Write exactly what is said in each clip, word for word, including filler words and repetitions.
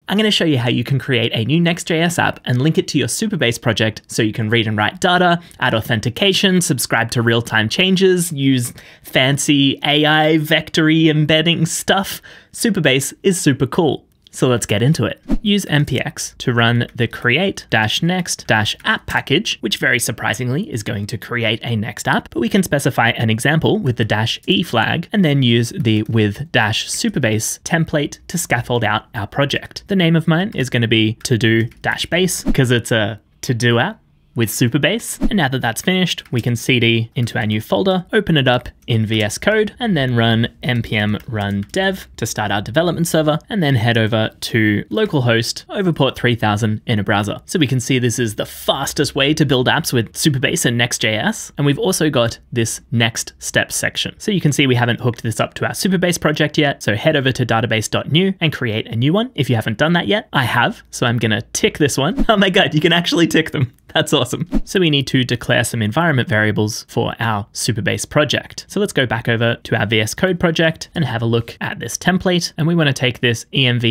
I'm going to show you how you can create a new Next.js app and link it to your Supabase project so you can read and write data, add authentication, subscribe to real-time changes, use fancy A I vectory embedding stuff. Supabase is super cool. So let's get into it. Use N P X to run the create-next-app package, which very surprisingly is going to create a Next app, but we can specify an example with the dash E flag and then use the with-Supabase template to scaffold out our project. The name of mine is going to be to-do-base because it's a to-do app with Supabase. And now that that's finished, we can cd into our new folder, open it up in V S Code, and then run npm run dev to start our development server, and then head over to localhost over port three thousand in a browser. So we can see this is the fastest way to build apps with Supabase and Next.js. And we've also got this next steps section. So you can see we haven't hooked this up to our Supabase project yet. So head over to database.new and create a new one if you haven't done that yet. I have, so I'm gonna tick this one. Oh my God, you can actually tick them. That's awesome. So we need to declare some environment variables for our Supabase project. So let's go back over to our V S Code project and have a look at this template. And we want to take this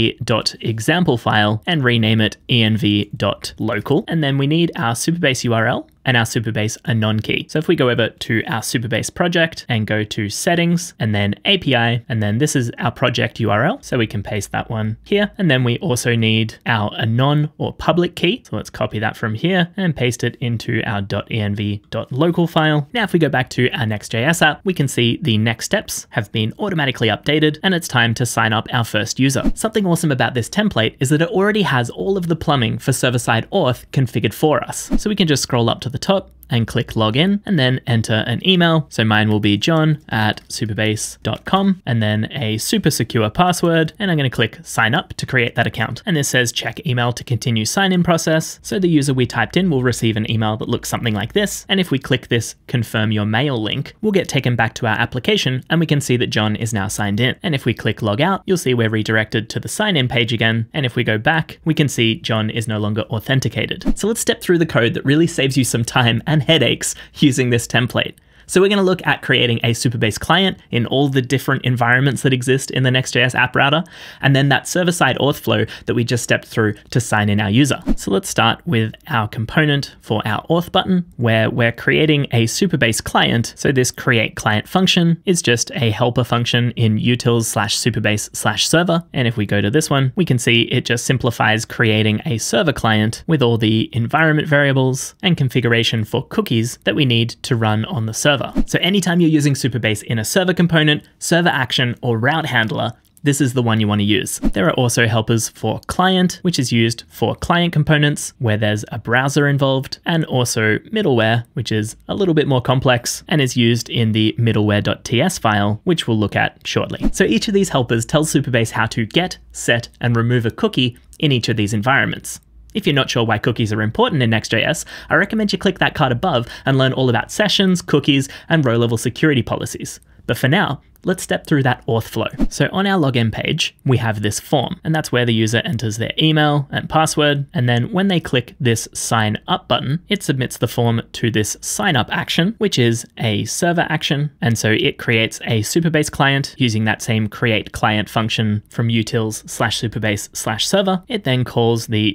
env.example file and rename it env.local. And then we need our Supabase U R L and our Supabase anon key. So if we go over to our Supabase project and go to settings and then A P I, and then this is our project U R L. So we can paste that one here. And then we also need our anon or public key. So let's copy that from here and paste it into our .env.local file. Now, if we go back to our Next.js app, we can see the next steps have been automatically updated and it's time to sign up our first user. Something awesome about this template is that it already has all of the plumbing for server-side auth configured for us. So we can just scroll up to the top and click login and then enter an email. So mine will be john at supabase dot com and then a super secure password. And I'm going to click sign up to create that account. And this says check email to continue sign in process. So the user we typed in will receive an email that looks something like this. And if we click this confirm your mail link, we'll get taken back to our application and we can see that John is now signed in. And if we click log out, you'll see we're redirected to the sign in page again. And if we go back, we can see John is no longer authenticated. So let's step through the code that really saves you some time and headaches using this template. So we're going to look at creating a Supabase client in all the different environments that exist in the Next.js app router, and then that server-side auth flow that we just stepped through to sign in our user. So let's start with our component for our auth button, where we're creating a Supabase client. So this create client function is just a helper function in utils slash supabase slash server. And if we go to this one, we can see it just simplifies creating a server client with all the environment variables and configuration for cookies that we need to run on the server. So anytime you're using Supabase in a server component, server action, or route handler, this is the one you want to use. There are also helpers for client, which is used for client components where there's a browser involved, and also middleware, which is a little bit more complex and is used in the middleware.ts file, which we'll look at shortly. So each of these helpers tells Supabase how to get, set, and remove a cookie in each of these environments. If you're not sure why cookies are important in Next.js, I recommend you click that card above and learn all about sessions, cookies, and row-level security policies. But for now, let's step through that auth flow. So on our login page, we have this form, and that's where the user enters their email and password. And then when they click this sign up button, it submits the form to this sign up action, which is a server action. And so it creates a Supabase client using that same create client function from utils slash supabase slash server. It then calls the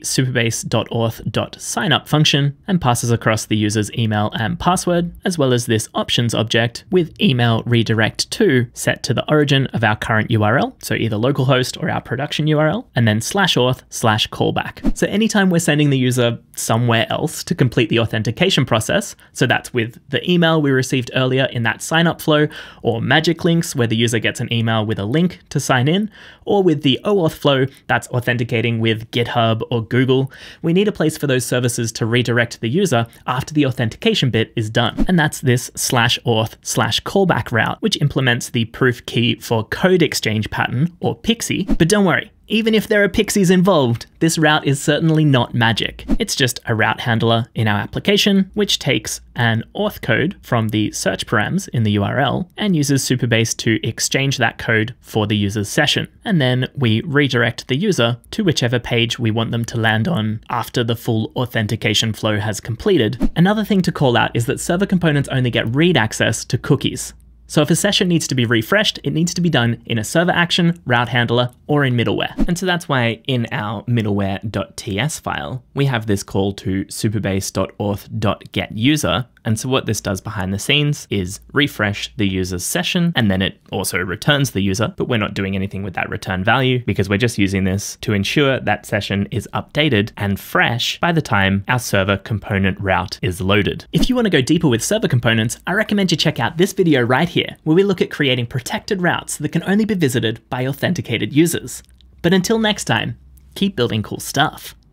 supabase.auth.signup function and passes across the user's email and password, as well as this options object with email redirect to set to the origin of our current U R L, so either localhost or our production U R L, and then slash auth slash callback. So anytime we're sending the user somewhere else to complete the authentication process, so that's with the email we received earlier in that sign up flow, or magic links where the user gets an email with a link to sign in, or with the OAuth flow that's authenticating with GitHub or Google, we need a place for those services to redirect the user after the authentication bit is done. And that's this slash auth slash callback route, which implements the proof key for code exchange pattern, or PKCE. But don't worry, even if there are pixies involved, this route is certainly not magic. It's just a route handler in our application, which takes an auth code from the search params in the U R L and uses Supabase to exchange that code for the user's session. And then we redirect the user to whichever page we want them to land on after the full authentication flow has completed. Another thing to call out is that server components only get read access to cookies. So if a session needs to be refreshed, it needs to be done in a server action, route handler, or in middleware. And so that's why in our middleware.ts file, we have this call to supabase.auth.getUser. And so what this does behind the scenes is refresh the user's session, and then it also returns the user, but we're not doing anything with that return value because we're just using this to ensure that session is updated and fresh by the time our server component route is loaded. If you want to go deeper with server components, I recommend you check out this video right here, where we look at creating protected routes that can only be visited by authenticated users. But until next time, keep building cool stuff.